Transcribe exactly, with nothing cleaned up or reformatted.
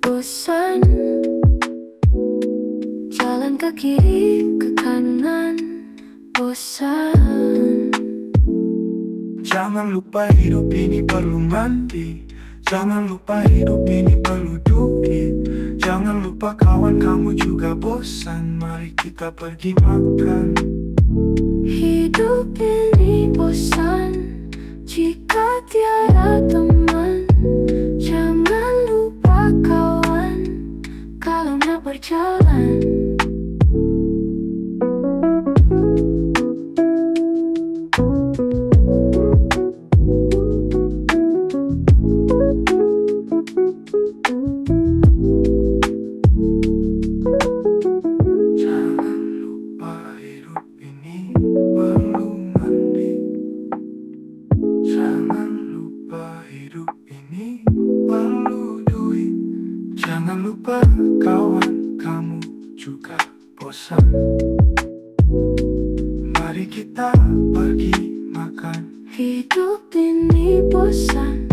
bosan. Jalan ke kiri, ke kanan, bosan. Jangan lupa hidup ini perlu mandi. Jangan lupa hidup ini perlu duit. Jangan lupa kawan kamu juga bosan. Mari kita pergi makan. Hidup ini bosan jika tiada teman. Jangan lupa kawan kalau nak berjalan. Jangan lupa hidup ini perlu mandi. Jangan lupa hidup ini perlu duit. Jangan lupa kawan kamu juga bosan. Mari kita pergi makan. Hidup ini bosan